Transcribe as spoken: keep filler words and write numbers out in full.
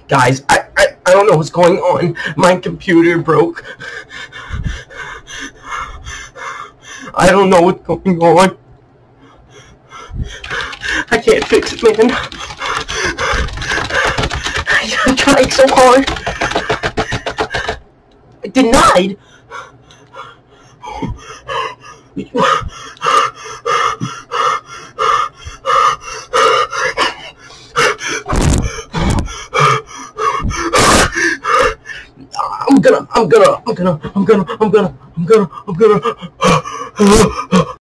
Guys, I, I, I don't know what's going on. My computer broke. I don't know what's going on. I can't fix it, man. I tried so hard. I denied. I'm gonna, I'm gonna, I'm gonna, I'm gonna, I'm gonna, I'm gonna, I'm gonna.